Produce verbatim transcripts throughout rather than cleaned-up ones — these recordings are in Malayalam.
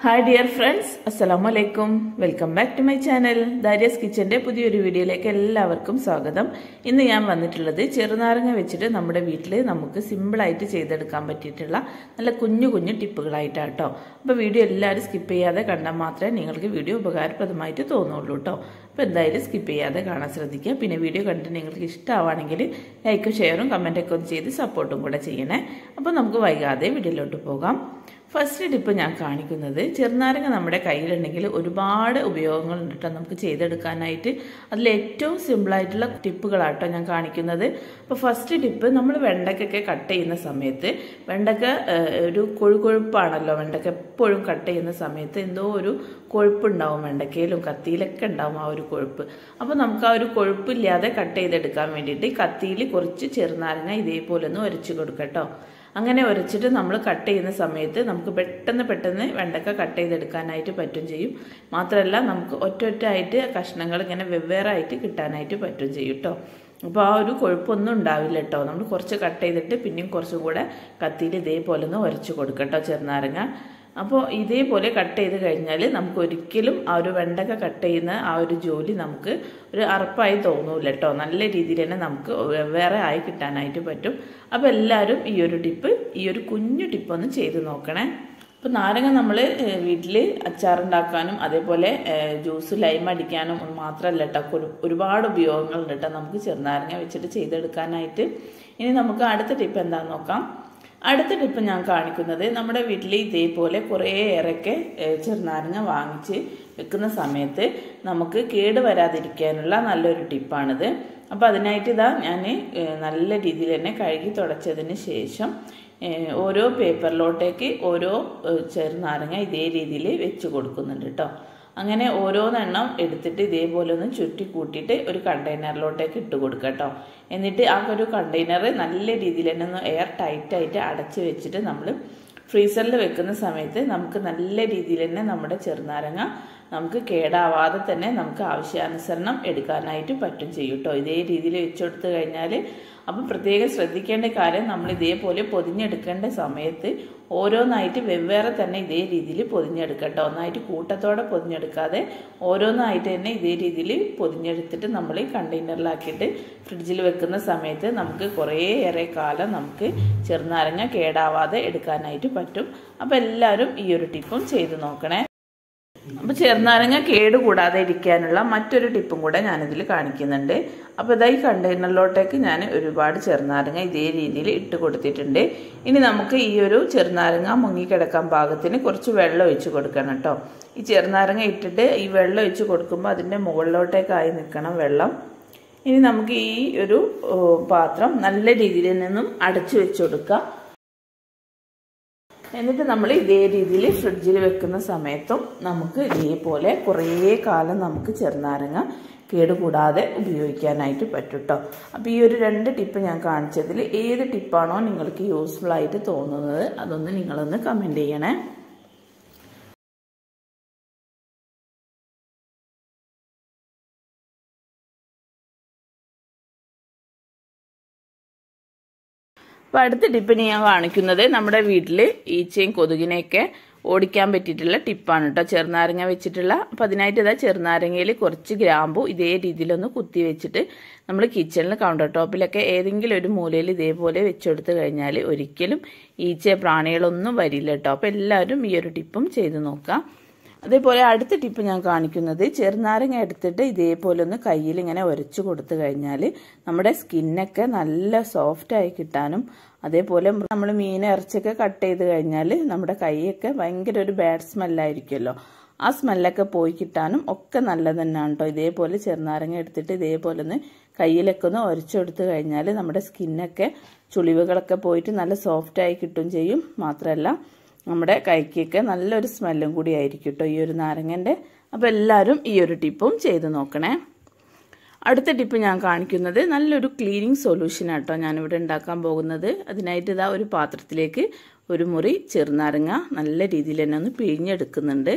Hi dear friends, Assalamu alaikum. Welcome back to my channel. Daria's Kitchen പുതിയൊരു വീഡിയോയിലേക്ക് എല്ലാവർക്കും സ്വാഗതം. ഇന്ന് ഞാൻ വന്നിട്ടുള്ളത് ചെറുനാരങ്ങ വെച്ചിട്ട് നമ്മുടെ വീട്ടിൽ നമുക്ക് സിമ്പിൾ ആയിട്ട് ചെയ്തെടുക്കാൻ പറ്റിയിട്ടുള്ള നല്ല കുഞ്ഞു കുഞ്ഞു ടിപ്പുകളായിട്ടാണ് ട്ടോ. അപ്പോൾ വീഡിയോ എല്ലാവരും സ്കിപ്പ് ചെയ്യാതെ കണ്ടാൽ മാത്രമേ നിങ്ങൾക്ക് വീഡിയോ ഉപകാരപ്രദമായിട്ട് തോന്നുള്ളൂ ട്ടോ. അപ്പോൾ എന്തായാലും സ്കിപ്പ് ചെയ്യാതെ കാണാൻ ശ്രദ്ധിക്കുക. പിന്നെ വീഡിയോ കണ്ടിട്ട് നിങ്ങൾക്ക് ഇഷ്ടമാണെങ്കിൽ ലൈക്കും ഷെയറും കമന്റൊക്കെ ഒന്ന് ചെയ്ത് സപ്പോർട്ടും കൂടെ ചെയ്യണേ. അപ്പോൾ നമുക്ക് വൈകാതെ വീഡിയോയിലോട്ട് പോകാം. ഫസ്റ്റ് ടിപ്പ് ഞാൻ കാണിക്കുന്നത് ചെറുനാരങ്ങ നമ്മുടെ കയ്യിലുണ്ടെങ്കിൽ ഒരുപാട് ഉപയോഗങ്ങളുണ്ട് കേട്ടോ നമുക്ക് ചെയ്തെടുക്കാനായിട്ട്. അതിൽ ഏറ്റവും സിമ്പിളായിട്ടുള്ള ടിപ്പുകളാട്ടോ ഞാൻ കാണിക്കുന്നത്. അപ്പോൾ ഫസ്റ്റ് ടിപ്പ്, നമ്മൾ വെണ്ടയ്ക്കൊക്കെ കട്ട് ചെയ്യുന്ന സമയത്ത് വെണ്ടയ്ക്ക ഒരു കൊഴുകൊഴുപ്പാണല്ലോ, വെണ്ടയ്ക്ക എപ്പോഴും കട്ട് ചെയ്യുന്ന സമയത്ത് എന്തോ ഒരു കൊഴുപ്പുണ്ടാവും വെണ്ടയ്ക്കയിലും കത്തിയിലൊക്കെ ഉണ്ടാവും ആ ഒരു കൊഴുപ്പ്. അപ്പോൾ നമുക്ക് ആ ഒരു കൊഴുപ്പില്ലാതെ കട്ട് ചെയ്തെടുക്കാൻ വേണ്ടിയിട്ട് കത്തിയിൽ കുറച്ച് ചെറുനാരങ്ങ ഇതേപോലെ ഒന്ന് ഉരച്ച് കൊടുക്കട്ടോ. അങ്ങനെ ഉരച്ചിട്ട് നമ്മൾ കട്ട് ചെയ്യുന്ന സമയത്ത് നമുക്ക് പെട്ടെന്ന് പെട്ടെന്ന് വെണ്ടക്ക കട്ട് ചെയ്തെടുക്കാനായിട്ട് പറ്റും ചെയ്യും. മാത്രമല്ല നമുക്ക് ഒറ്റ ഒറ്റ ആയിട്ട് കഷ്ണങ്ങൾ ഇങ്ങനെ വെവ്വേറെ ആയിട്ട് കിട്ടാനായിട്ട് പറ്റും ചെയ്യും കേട്ടോ. അപ്പോൾ ആ ഒരു കൊഴുപ്പൊന്നും ഉണ്ടാവില്ല കേട്ടോ. നമ്മൾ കുറച്ച് കട്ട് ചെയ്തിട്ട് പിന്നെയും കുറച്ചും കൂടെ കത്തിയിൽ ഇതേപോലെ ഒന്ന് ഉരച്ച് കൊടുക്കട്ടോ ചെറുനാരങ്ങ. അപ്പോൾ ഇതേപോലെ കട്ട് ചെയ്ത് കഴിഞ്ഞാൽ നമുക്ക് ഒരിക്കലും ആ ഒരു വെണ്ടക്ക കട്ട് ചെയ്യുന്ന ആ ഒരു ജോലി നമുക്ക് ഒരു അറപ്പായി തോന്നൂല കേട്ടോ. നല്ല രീതിയിൽ തന്നെ നമുക്ക് വേറെ ആയി കിട്ടാനായിട്ട് പറ്റും. അപ്പോൾ എല്ലാവരും ഈ ഒരു ടിപ്പ് ഈ ഒരു കുഞ്ഞു ടിപ്പ് ഒന്ന് ചെയ്ത് നോക്കണേ. അപ്പോൾ നാരങ്ങ നമ്മൾ വീട്ടിൽ അച്ചാറുണ്ടാക്കാനും അതേപോലെ ജ്യൂസ് ലൈം അടിക്കാനും മാത്രമല്ല കേട്ടോ, ഒരുപാട് ഉപയോഗങ്ങളുണ്ട് കേട്ടോ നമുക്ക് ചെറുനാരങ്ങ വെച്ചിട്ട് ചെയ്തെടുക്കാനായിട്ട്. ഇനി നമുക്ക് അടുത്ത ടിപ്പ് എന്താണെന്ന് നോക്കാം. അടുത്ത ടിപ്പ് ഞാൻ കാണിക്കുന്നത് നമ്മുടെ വീട്ടിൽ ഇതേപോലെ കുറേയേറെയൊക്കെ ചെറുനാരങ്ങ വാങ്ങിച്ച് വെക്കുന്ന സമയത്ത് നമുക്ക് കേട് വരാതിരിക്കാനുള്ള നല്ലൊരു ടിപ്പാണിത്. അപ്പോൾ അതിനായിട്ട് ഇതാ ഞാൻ നല്ല രീതിയിൽ തന്നെ കഴുകി തുടച്ചതിന് ശേഷം ഓരോ പേപ്പറിലോട്ടേക്ക് ഓരോ ചെറുനാരങ്ങ ഇതേ രീതിയിൽ വെച്ച് കൊടുക്കുന്നുണ്ട് കേട്ടോ. അങ്ങനെ ഓരോന്നെണ്ണം എടുത്തിട്ട് ഇതേപോലെ ഒന്ന് ചുറ്റി കൂട്ടിയിട്ട് ഒരു കണ്ടെയ്നറിലോട്ടേക്ക് ഇട്ട് കൊടുക്കുക കേട്ടോ. എന്നിട്ട് ആ ഒരു കണ്ടെയ്നർ നല്ല രീതിയിൽ തന്നെ ഒന്ന് എയർ ടൈറ്റായിട്ട് അടച്ച് വെച്ചിട്ട് നമ്മൾ ഫ്രീസറിൽ വെക്കുന്ന സമയത്ത് നമുക്ക് നല്ല രീതിയിൽ തന്നെ നമ്മുടെ ചെറുനാരങ്ങ നമുക്ക് കേടാവാതെ തന്നെ നമുക്ക് ആവശ്യാനുസരണം എടുക്കാനായിട്ട് പറ്റും ചെയ്യും കേട്ടോ. ഇതേ രീതിയിൽ വെച്ചെടുത്ത് കഴിഞ്ഞാൽ അപ്പം പ്രത്യേകം ശ്രദ്ധിക്കേണ്ട കാര്യം, നമ്മൾ ഇതേപോലെ പൊതിഞ്ഞെടുക്കേണ്ട സമയത്ത് ഓരോന്നായിട്ട് വെവ്വേറെ തന്നെ ഇതേ രീതിയിൽ പൊതിഞ്ഞെടുക്കട്ടോ. ഒന്നായിട്ട് കൂട്ടത്തോടെ പൊതിഞ്ഞെടുക്കാതെ ഓരോന്നായിട്ട് തന്നെ ഇതേ രീതിയിൽ പൊതിഞ്ഞെടുത്തിട്ട് നമ്മൾ ഈ കണ്ടെയ്നറിലാക്കിയിട്ട് ഫ്രിഡ്ജിൽ വെക്കുന്ന സമയത്ത് നമുക്ക് കുറേയേറെ കാലം നമുക്ക് ചെറുനാരങ്ങ കേടാവാതെ എടുക്കാനായിട്ട് പറ്റും. അപ്പോൾ എല്ലാവരും ഈ ഒരു ടിപ്പും ചെയ്ത് നോക്കണേ. അപ്പോൾ ചെറുനാരങ്ങ കേടുകൂടാതെ ഇരിക്കാനുള്ള മറ്റൊരു ടിപ്പും കൂടെ ഞാനിതിൽ കാണിക്കുന്നുണ്ട്. അപ്പോൾ ഇതായി കണ്ടെയ്നറിലോട്ടേക്ക് ഞാൻ ഒരുപാട് ചെറുനാരങ്ങ ഇതേ രീതിയിൽ ഇട്ട് കൊടുത്തിട്ടുണ്ട്. ഇനി നമുക്ക് ഈ ഒരു ചെറുനാരങ്ങ മുങ്ങിക്കിടക്കാൻ പാകത്തിന് കുറച്ച് വെള്ളം ഒഴിച്ച് കൊടുക്കണം കേട്ടോ. ഈ ചെറുനാരങ്ങ ഇട്ടിട്ട് ഈ വെള്ളം ഒഴിച്ച് കൊടുക്കുമ്പോൾ അതിൻ്റെ മുകളിലോട്ടേക്കായി നിൽക്കണം വെള്ളം. ഇനി നമുക്ക് ഈ ഒരു പാത്രം നല്ല രീതിയിൽ നിന്നും അടച്ചു വെച്ച് കൊടുക്കാം. എന്നിട്ട് നമ്മൾ ഇതേ രീതിയിൽ ഫ്രിഡ്ജിൽ വെക്കുന്ന സമയത്തും നമുക്ക് ഇതേപോലെ കുറേ കാലം നമുക്ക് ചെറുനാരങ്ങ കേടുകൂടാതെ ഉപയോഗിക്കാനായിട്ട് പറ്റും കേട്ടോ. അപ്പോൾ ഈ ഒരു രണ്ട് ടിപ്പ് ഞാൻ കാണിച്ചതിൽ ഏത് ടിപ്പാണോ നിങ്ങൾക്ക് യൂസ്ഫുൾ ആയിട്ട് തോന്നുന്നത് അതൊന്ന് നിങ്ങളൊന്ന് കമൻറ്റ് ചെയ്യണേ. അപ്പോൾ അടുത്ത ടിപ്പിന് ഞാൻ കാണിക്കുന്നത് നമ്മുടെ വീട്ടിൽ ഈച്ചയും കൊതുകിനെയൊക്കെ ഓടിക്കാൻ പറ്റിയിട്ടുള്ള ടിപ്പാണ് കേട്ടോ, ചെറുനാരങ്ങ വെച്ചിട്ടുള്ള. അപ്പോൾ അതിനായിട്ട് ഇതാ ചെറുനാരങ്ങയിൽ കുറച്ച് ഗ്രാമ്പു ഇതേ രീതിയിലൊന്ന് കുത്തി വെച്ചിട്ട് നമ്മൾ കിച്ചണിൽ കൗണ്ടർ ടോപ്പിലൊക്കെ ഏതെങ്കിലും ഒരു മൂലയിൽ ഇതേപോലെ വെച്ചെടുത്ത് കഴിഞ്ഞാൽ ഒരിക്കലും ഈച്ച പ്രാണികളൊന്നും വരില്ല കേട്ടോ. അപ്പോൾ എല്ലാവരും ഈ ഒരു ടിപ്പും ചെയ്ത് നോക്കാം. അതേപോലെ അടുത്ത ടിപ്പ് ഞാൻ കാണിക്കുന്നത് ചെറുനാരങ്ങ എടുത്തിട്ട് ഇതേപോലെ ഒന്ന് കയ്യിൽ ഇങ്ങനെ ഉരച്ചു കൊടുത്തു കഴിഞ്ഞാൽ നമ്മുടെ സ്കിന്നൊക്കെ നല്ല സോഫ്റ്റായി കിട്ടാനും അതേപോലെ നമ്മൾ മീൻ ഇറച്ചിയൊക്കെ കട്ട് ചെയ്ത് കഴിഞ്ഞാൽ നമ്മുടെ കൈയൊക്കെ ഭയങ്കര ഒരു ബാഡ് സ്മെല്ലായിരിക്കുമല്ലോ, ആ സ്മെല്ലൊക്കെ പോയി കിട്ടാനും ഒക്കെ നല്ലത് തന്നെയാണ് കേട്ടോ. ഇതേപോലെ ചെറുനാരങ്ങ എടുത്തിട്ട് ഇതേപോലെ ഒന്ന് കയ്യിലൊക്കെ ഒന്ന് ഉരച്ചെടുത്ത് കഴിഞ്ഞാൽ നമ്മുടെ സ്കിന്നൊക്കെ ചുളിവുകളൊക്കെ പോയിട്ട് നല്ല സോഫ്റ്റായി കിട്ടും ചെയ്യും. മാത്രമല്ല നമ്മുടെ കൈക്കൊക്കെ നല്ലൊരു സ്മെല്ലും കൂടി ആയിരിക്കും കേട്ടോ ഈ ഒരു നാരങ്ങൻ്റെ. അപ്പോൾ എല്ലാവരും ഈ ഒരു ടിപ്പും ചെയ്ത് നോക്കണേ. അടുത്ത ടിപ്പ് ഞാൻ കാണിക്കുന്നത് നല്ലൊരു ക്ലീനിങ് സൊല്യൂഷനാണ് കേട്ടോ ഞാനിവിടെ ഉണ്ടാക്കാൻ പോകുന്നത്. അതിനായിട്ട് ഇതാ ഒരു പാത്രത്തിലേക്ക് ഒരു മുറി ചെറുനാരങ്ങ നല്ല രീതിയിൽ തന്നെ ഒന്ന് പിഴിഞ്ഞെടുക്കുന്നുണ്ട്.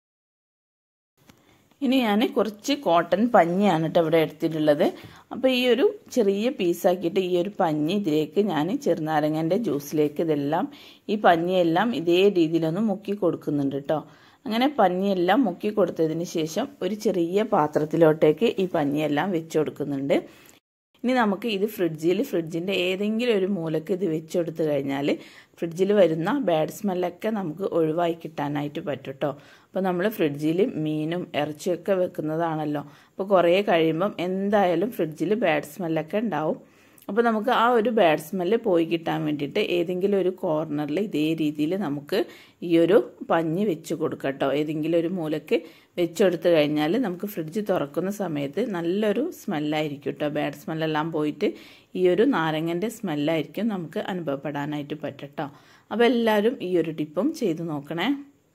ഇനി ഞാൻ കുറച്ച് കോട്ടൺ പഞ്ഞിയാണ് കേട്ടോ ഇവിടെ എടുത്തിട്ടുള്ളത്. അപ്പോൾ ഈ ഒരു ചെറിയ പീസാക്കിയിട്ട് ഈ ഒരു പഞ്ഞി ഇതിലേക്ക് ഞാൻ ചെറുനാരങ്ങൻ്റെ ജ്യൂസിലേക്ക് ഇതെല്ലാം ഈ പഞ്ഞിയെല്ലാം ഇതേ രീതിയിലൊന്ന് മുക്കി കൊടുക്കുന്നുണ്ട് കേട്ടോ. അങ്ങനെ പഞ്ഞിയെല്ലാം മുക്കി കൊടുത്തതിന് ശേഷം ഒരു ചെറിയ പാത്രത്തിലോട്ടേക്ക് ഈ പഞ്ഞിയെല്ലാം വെച്ച് കൊടുക്കുന്നുണ്ട്. ഇനി നമുക്ക് ഇത് ഫ്രിഡ്ജിൽ ഫ്രിഡ്ജിൻ്റെ ഏതെങ്കിലും ഒരു മൂലക്ക് ഇത് വെച്ച് കൊടുത്തു കഴിഞ്ഞാൽ ഫ്രിഡ്ജിൽ വരുന്ന ബാഡ് സ്മെല്ലൊക്കെ നമുക്ക് ഒഴിവായി കിട്ടാനായിട്ട് പറ്റും കേട്ടോ. അപ്പോൾ നമ്മൾ ഫ്രിഡ്ജിൽ മീനും ഇറച്ചിയൊക്കെ വെക്കുന്നതാണല്ലോ, അപ്പോൾ കുറേ കഴിയുമ്പം എന്തായാലും ഫ്രിഡ്ജിൽ ബാഡ് സ്മെല്ലൊക്കെ ഉണ്ടാവും. അപ്പോൾ നമുക്ക് ആ ഒരു ബാഡ് സ്മെല്ല് പോയി കിട്ടാൻ വേണ്ടിയിട്ട് ഏതെങ്കിലും ഒരു കോർണറിൽ ഇതേ രീതിയിൽ നമുക്ക് ഈ ഒരു പഞ്ഞി വെച്ച് കൊടുക്കാം കേട്ടോ. ഏതെങ്കിലും ഒരു മൂലക്ക് വെച്ചെടുത്ത് കഴിഞ്ഞാൽ നമുക്ക് ഫ്രിഡ്ജ് തുറക്കുന്ന സമയത്ത് നല്ലൊരു സ്മെല്ലായിരിക്കും കേട്ടോ. ബാഡ് സ്മെല്ലെല്ലാം പോയിട്ട് ഈ ഒരു നാരങ്ങൻ്റെ സ്മെല്ലായിരിക്കും നമുക്ക് അനുഭവപ്പെടാനായിട്ട് പറ്റട്ടോ. അപ്പോൾ എല്ലാവരും ഈ ഒരു ടിപ്പും ചെയ്ത് നോക്കണേ.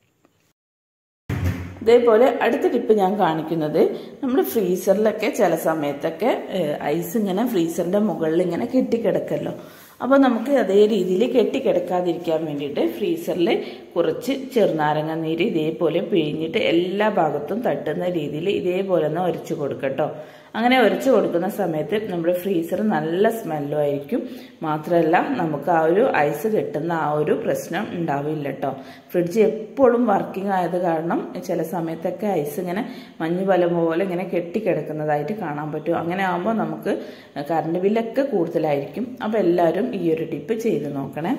അതേപോലെ അടുത്ത ടിപ്പ് ഞാൻ കാണിക്കുന്നത് നമ്മുടെ ഫ്രീസറിലൊക്കെ ചില സമയത്തൊക്കെ ഐസ് ഇങ്ങനെ ഫ്രീസറിൻ്റെ മുകളിൽ ഇങ്ങനെ കെട്ടിക്കിടക്കല്ലോ. അപ്പോൾ നമുക്ക് അതേ രീതിയിൽ കെട്ടിക്കിടക്കാതിരിക്കാൻ വേണ്ടിയിട്ട് ഫ്രീസറിൽ കുറച്ച് ചെറുനാരങ്ങ നീര് ഇതേപോലെ പിഴിഞ്ഞിട്ട് എല്ലാ ഭാഗത്തും തട്ടുന്ന രീതിയിൽ ഇതേപോലെ ഒന്ന് ഉരച്ച് കൊടുക്കട്ടോ. അങ്ങനെ ഉരച്ച് കൊടുക്കുന്ന സമയത്ത് നമ്മുടെ ഫ്രീസർ നല്ല സ്മെല്ലും ആയിരിക്കും. മാത്രമല്ല നമുക്ക് ആ ഒരു ഐസ് കെട്ടുന്ന ആ ഒരു പ്രശ്നം ഉണ്ടാവില്ല കേട്ടോ. ഫ്രിഡ്ജ് എപ്പോഴും വർക്കിംഗ് ആയത് കാരണം ചില സമയത്തൊക്കെ ഐസ് ഇങ്ങനെ മഞ്ഞ് പല പോലെ ഇങ്ങനെ കെട്ടിക്കിടക്കുന്നതായിട്ട് കാണാൻ പറ്റും. അങ്ങനെ ആകുമ്പോൾ നമുക്ക് കറണ്ട് ബില്ലൊക്കെ കൂടുതലായിരിക്കും. അപ്പോൾ എല്ലാവരും ഈ ഒരു ടിപ്പ് ചെയ്ത് നോക്കണേ.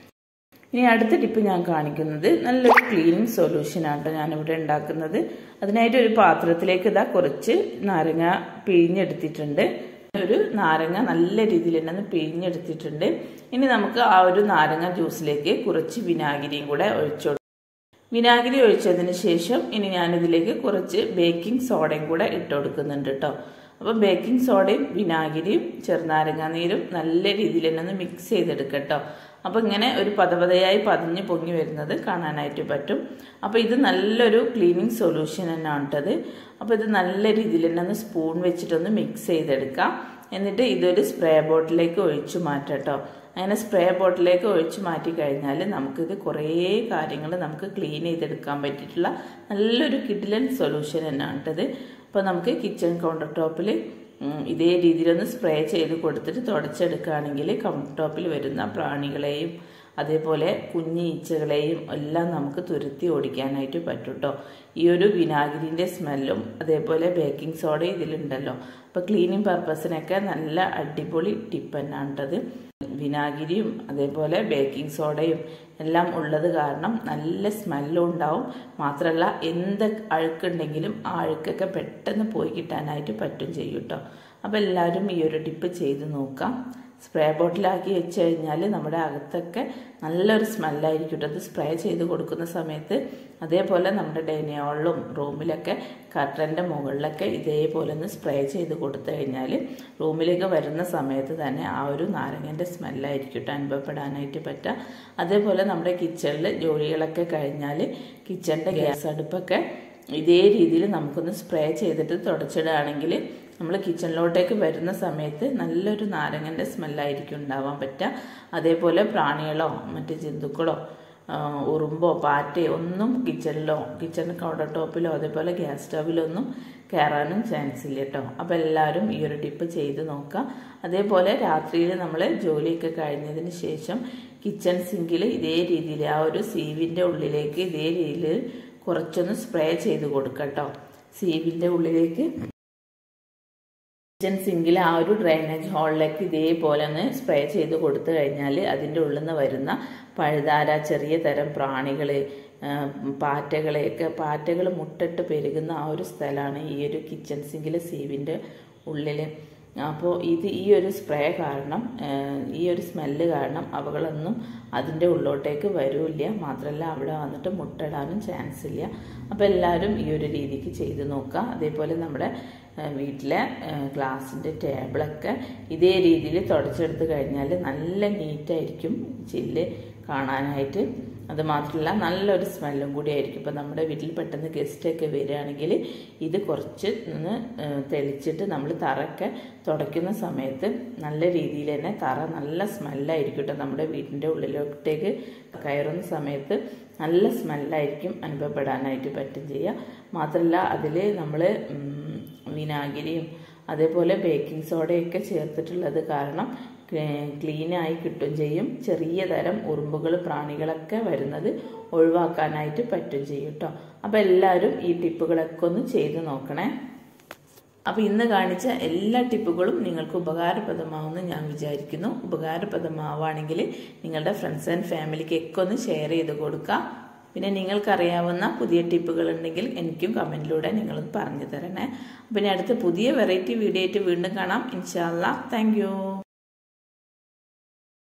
ഇനി അടുത്ത ടിപ്പ് ഞാൻ കാണിക്കുന്നത് നല്ലൊരു ക്ലീനിങ് സൊല്യൂഷനാണ് ഞാനിവിടെ ഉണ്ടാക്കുന്നത്. അതിനായിട്ട് ഒരു പാത്രത്തിലേക്ക് ഇതാ കുറച്ച് നാരങ്ങ പിഴിഞ്ഞെടുത്തിട്ടുണ്ട്. ഒരു നാരങ്ങ നല്ല രീതിയിൽ തന്നെ പിഴിഞ്ഞെടുത്തിട്ടുണ്ട്. ഇനി നമുക്ക് ആ ഒരു നാരങ്ങ ജ്യൂസിലേക്ക് കുറച്ച് വിനാഗിരിയും കൂടെ ഒഴിച്ചു കൊടുക്കും. വിനാഗിരി ഒഴിച്ചതിന് ശേഷം ഇനി ഞാനിതിലേക്ക് കുറച്ച് ബേക്കിംഗ് സോഡയും കൂടെ ഇട്ട് കൊടുക്കുന്നുണ്ട് കേട്ടോ. അപ്പോൾ ബേക്കിംഗ് സോഡയും വിനാഗിരിയും ചെറുനാരങ്ങ നീരും നല്ല രീതിയിൽ തന്നെ ഒന്ന് മിക്സ് ചെയ്തെടുക്കട്ടോ. അപ്പോൾ ഇങ്ങനെ ഒരു പതപതയായി പതിഞ്ഞ് പൊങ്ങി വരുന്നത് കാണാനായിട്ട് പറ്റും. അപ്പോൾ ഇത് നല്ലൊരു ക്ലീനിങ് സൊല്യൂഷൻ തന്നെയാണ് കേട്ടത്. അപ്പോൾ ഇത് നല്ല രീതിയിൽ തന്നെ ഒന്ന് സ്പൂൺ വെച്ചിട്ടൊന്ന് മിക്സ് ചെയ്തെടുക്കാം. എന്നിട്ട് ഇതൊരു സ്പ്രേ ബോട്ടിലേക്ക് ഒഴിച്ചു മാറ്റാം കേട്ടോ. അങ്ങനെ സ്പ്രേ ബോട്ടിലേക്ക് ഒഴിച്ചു മാറ്റി കഴിഞ്ഞാൽ നമുക്കിത് കുറേ കാര്യങ്ങൾ നമുക്ക് ക്ലീൻ ചെയ്തെടുക്കാൻ പറ്റിയിട്ടുള്ള നല്ലൊരു കിഡിലൻ സൊല്യൂഷൻ തന്നെയാണ് കേട്ടത്. അപ്പോൾ നമുക്ക് കിച്ചൺ കൗണ്ടർ ടോപ്പിൽ ഇതേ രീതിയിലൊന്ന് സ്പ്രേ ചെയ്ത് കൊടുത്തിട്ട് തുടച്ചെടുക്കുകയാണെങ്കിൽ കൗണ്ടർ ടോപ്പിൽ വരുന്ന പ്രാണികളെയും അതേപോലെ കുഞ്ഞി ഈച്ചകളെയും എല്ലാം നമുക്ക് തുരത്തി ഓടിക്കാനായിട്ട് പറ്റും കേട്ടോ. ഈ ഒരു വിനാഗിരിൻ്റെ സ്മെല്ലും അതേപോലെ ബേക്കിംഗ് സോഡ ഇതിലുണ്ടല്ലോ. അപ്പോൾ ക്ലീനിങ് പർപ്പസിനൊക്കെ നല്ല അടിപൊളി ടിപ്പ് തന്നെയാണ് കേട്ടത്. വിനാഗിരിയും അതേപോലെ ബേക്കിംഗ് സോഡയും എല്ലാം ഉള്ളത് കാരണം നല്ല സ്മെല്ലും ഉണ്ടാവും. മാത്രമല്ല എന്ത് അഴുക്കുണ്ടെങ്കിലും ആ അഴുക്കൊക്കെ പെട്ടെന്ന് പോയി കിട്ടാനായിട്ട് പറ്റും ചെയ്യും കേട്ടോ. അപ്പോൾ എല്ലാവരും ഈ ഒരു ടിപ്പ് ചെയ്ത് നോക്കാം. സ്പ്രേ ബോട്ടിലാക്കി വെച്ച് കഴിഞ്ഞാൽ നമ്മുടെ അകത്തൊക്കെ നല്ലൊരു സ്മെല്ലായിരിക്കും കേട്ടോ. അത് സ്പ്രേ ചെയ്ത് കൊടുക്കുന്ന സമയത്ത് അതേപോലെ നമ്മുടെ ഡൈനിങ് ഹാളിലും റൂമിലൊക്കെ കർട്ടൻ്റെ മുകളിലൊക്കെ ഇതേപോലെ ഒന്ന് സ്പ്രേ ചെയ്ത് കൊടുത്തു കഴിഞ്ഞാൽ റൂമിലേക്ക് വരുന്ന സമയത്ത് തന്നെ ആ ഒരു നാരങ്ങൻ്റെ സ്മെല്ലായിരിക്കും കേട്ടോ അനുഭവപ്പെടാനായിട്ട് പറ്റുക. അതേപോലെ നമ്മുടെ കിച്ചണിൽ ജോലികളൊക്കെ കഴിഞ്ഞാൽ കിച്ചണിൻ്റെ ഗ്യാസ് അടുപ്പൊക്കെ ഇതേ രീതിയിൽ നമുക്കൊന്ന് സ്പ്രേ ചെയ്തിട്ട് തുടച്ചിടുകയാണെങ്കിൽ നമ്മൾ കിച്ചണിലോട്ടേക്ക് വരുന്ന സമയത്ത് നല്ലൊരു നാരങ്ങൻ്റെ സ്മെല്ലായിരിക്കും ഉണ്ടാവാൻ പറ്റുക. അതേപോലെ പ്രാണികളോ മറ്റ് ജന്തുക്കളോ ഉറുമ്പോ പാറ്റയോ ഒന്നും കിച്ചണിലോ കിച്ചൺ കൗണ്ടർ ടോപ്പിലോ അതേപോലെ ഗ്യാസ് സ്റ്റവിലൊന്നും കയറാനും ചാൻസ് ഇല്ല കേട്ടോ. അപ്പോൾ എല്ലാവരും ഈ ഒരു ടിപ്പ് ചെയ്ത് നോക്കാം. അതേപോലെ രാത്രിയിൽ നമ്മൾ ജോലിയൊക്കെ കഴിഞ്ഞതിന് ശേഷം കിച്ചൺ സിങ്കിൽ ഇതേ രീതിയിൽ ആ ഒരു സീവിൻ്റെ ഉള്ളിലേക്ക് ഇതേ രീതിയിൽ കുറച്ചൊന്ന് സ്പ്രേ ചെയ്ത് കൊടുക്കാം കേട്ടോ. സീവിൻ്റെ ഉള്ളിലേക്ക് കിച്ചൺ സിങ്കിൽ ആ ഒരു ഡ്രെയിനേജ് ഹോളിലേക്ക് ഇതേപോലെ ഒന്ന് സ്പ്രേ ചെയ്ത് കൊടുത്തു കഴിഞ്ഞാൽ അതിൻ്റെ ഉള്ളിൽ നിന്ന് വരുന്ന പഴുതാര ചെറിയ തരം പ്രാണികൾ പാറ്റകളെയൊക്കെ പാറ്റകൾ മുട്ടിട്ട് പെരുകുന്ന ആ ഒരു സ്ഥലമാണ് ഈ ഒരു കിച്ചൺ സിങ്കിലെ സീവിൻ്റെ ഉള്ളിൽ. അപ്പോൾ ഇത് ഈ ഒരു സ്പ്രേ കാരണം ഈ ഒരു സ്മെല്ല് കാരണം അവകളൊന്നും അതിൻ്റെ ഉള്ളോട്ടേക്ക് വരില്ല. മാത്രമല്ല അവിടെ വന്നിട്ട് മുട്ടയിടാനും ചാൻസ് ഇല്ല. അപ്പോൾ എല്ലാവരും ഈ ഒരു രീതിക്ക് ചെയ്ത് നോക്കുക. അതേപോലെ നമ്മുടെ വീട്ടിലെ ഗ്ലാസിൻ്റെ ടേബിളൊക്കെ ഇതേ രീതിയിൽ തുടച്ചെടുത്ത് കഴിഞ്ഞാൽ നല്ല നീറ്റായിരിക്കും ചില്ല് കാണാനായിട്ട്. അതുമാത്രമല്ല നല്ലൊരു സ്മെല്ലും കൂടി ആയിരിക്കും. ഇപ്പോൾ നമ്മുടെ വീട്ടിൽ പെട്ടെന്ന് ഗസ്റ്റൊക്കെ വരികയാണെങ്കിൽ ഇത് കുറച്ച് ഒന്ന് തെളിച്ചിട്ട് നമ്മൾ തറയൊക്കെ തുടയ്ക്കുന്ന സമയത്ത് നല്ല രീതിയിൽ തന്നെ തറ നല്ല സ്മെല്ലായിരിക്കും കേട്ടോ. നമ്മുടെ വീടിൻ്റെ ഉള്ളിലോട്ടേക്ക് കയറുന്ന സമയത്ത് നല്ല സ്മെല്ലായിരിക്കും അനുഭവപ്പെടാനായിട്ട് പറ്റും ചെയ്യുക. മാത്രമല്ല അതിൽ നമ്മൾ വിനാഗിരിയും അതേപോലെ ബേക്കിംഗ് സോഡയൊക്കെ ചേർത്തിട്ടുള്ളത് കാരണം ക്ലീനായി കിട്ടുകയും ചെയ്യും. ചെറിയ തരം ഉറുമ്പുകൾ പ്രാണികളൊക്കെ വരുന്നത് ഒഴിവാക്കാനായിട്ട് പറ്റുകയും ചെയ്യും കേട്ടോ. അപ്പോൾ എല്ലാവരും ഈ ടിപ്പുകളൊക്കെ ഒന്ന് ചെയ്ത് നോക്കണേ. അപ്പോൾ ഇന്ന് കാണിച്ച എല്ലാ ടിപ്പുകളും നിങ്ങൾക്ക് ഉപകാരപ്രദമാവുമെന്ന് ഞാൻ വിചാരിക്കുന്നു. ഉപകാരപ്രദമാവുകയാണെങ്കിൽ നിങ്ങളുടെ ഫ്രണ്ട്സ് ആൻഡ് ഫാമിലിക്കൊക്കെ ഒന്ന് ഷെയർ ചെയ്ത് കൊടുക്കുക. പിന്നെ നിങ്ങൾക്കറിയാവുന്ന പുതിയ ടിപ്പുകൾ ഉണ്ടെങ്കിൽ എനിക്കും കമൻറ്റിലൂടെ നിങ്ങളൊന്ന് പറഞ്ഞു തരണേ. പിന്നെ അടുത്ത പുതിയ വെറൈറ്റി വീഡിയോ ആയിട്ട് വീണ്ടും കാണാം ഇൻഷാ അല്ലാഹ്. Thank you.